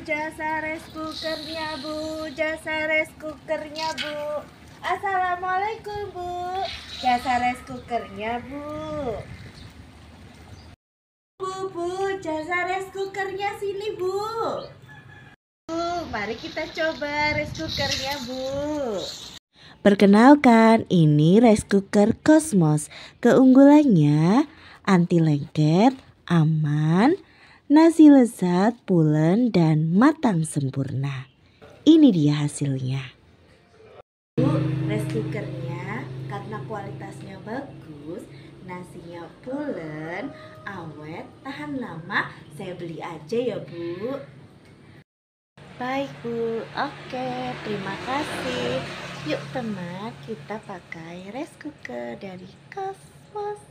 jasa rice cookernya Bu, jasa rice cookernya Bu. Assalamualaikum Bu, jasa rice cookernya Bu. Bu, jasa rice cookernya sini Bu. Bu, mari kita coba rice cookernya Bu. Perkenalkan, ini rice cooker Cosmos. Keunggulannya anti lengket, aman, nasi lezat, pulen, dan matang sempurna. Ini dia hasilnya. Bu, rice cookernya karena kualitasnya bagus, nasinya pulen, awet, tahan lama, saya beli aja ya Bu. Baik Bu, oke, terima kasih. Yuk teman, kita pakai rice cooker dari Cosmos.